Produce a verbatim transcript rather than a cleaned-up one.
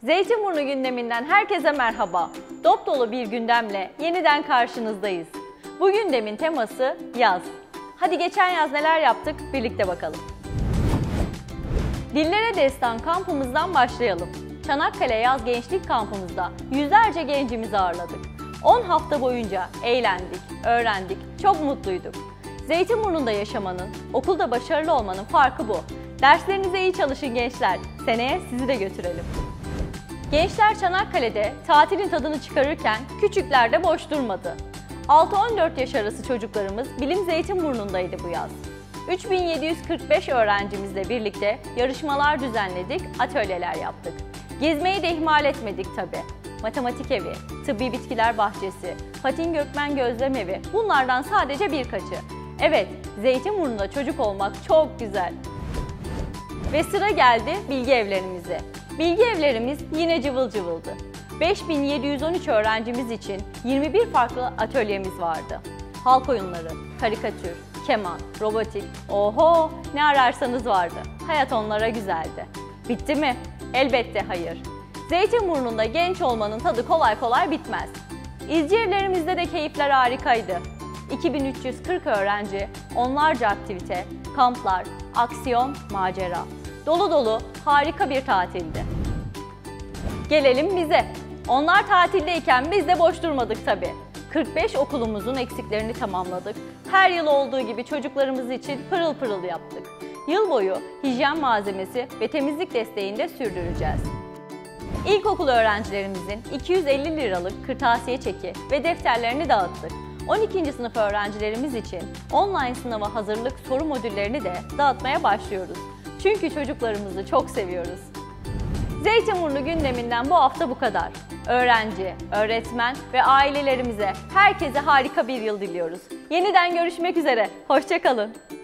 Zeytinburnu gündeminden herkese merhaba. Dop dolu bir gündemle yeniden karşınızdayız. Bu gündemin teması yaz. Hadi geçen yaz neler yaptık birlikte bakalım. Dillere Destan kampımızdan başlayalım. Çanakkale Yaz Gençlik Kampımızda yüzlerce gencimizi ağırladık. on hafta boyunca eğlendik, öğrendik, çok mutluyduk. Zeytinburnu'nda yaşamanın, okulda başarılı olmanın farkı bu. Derslerinize iyi çalışın gençler, seneye sizi de götürelim. Gençler Çanakkale'de tatilin tadını çıkarırken küçükler de boş durmadı. altı on dört yaş arası çocuklarımız Bilim Zeytinburnu'ndaydı bu yaz. üç bin yedi yüz kırk beş öğrencimizle birlikte yarışmalar düzenledik, atölyeler yaptık. Gezmeyi de ihmal etmedik tabii. Matematik evi, tıbbi bitkiler bahçesi, Fatin Gökmen gözlem evi bunlardan sadece birkaçı. Evet, Zeytinburnu'nda çocuk olmak çok güzel. Ve sıra geldi bilgi evlerimize. Bilgi evlerimiz yine cıvıl cıvıldı. beş bin yedi yüz on üç öğrencimiz için yirmi bir farklı atölyemiz vardı. Halk oyunları, karikatür, keman, robotik, oho ne ararsanız vardı. Hayat onlara güzeldi. Bitti mi? Elbette hayır. Zeytinburnu'nda genç olmanın tadı kolay kolay bitmez. İzci evlerimizde de keyifler harikaydı. iki bin üç yüz kırk öğrenci, onlarca aktivite, kamplar, aksiyon, macera. Dolu dolu harika bir tatildi. Gelelim bize. Onlar tatildeyken biz de boş durmadık tabii. kırk beş okulumuzun eksiklerini tamamladık. Her yıl olduğu gibi çocuklarımız için pırıl pırıl yaptık. Yıl boyu hijyen malzemesi ve temizlik desteğini de sürdüreceğiz. İlkokul öğrencilerimizin iki yüz elli liralık kırtasiye çeki ve defterlerini dağıttık. on ikinci sınıf öğrencilerimiz için online sınava hazırlık soru modüllerini de dağıtmaya başlıyoruz. Çünkü çocuklarımızı çok seviyoruz. Zeytinburnu gündeminden bu hafta bu kadar. Öğrenci, öğretmen ve ailelerimize, herkese harika bir yıl diliyoruz. Yeniden görüşmek üzere, hoşça kalın.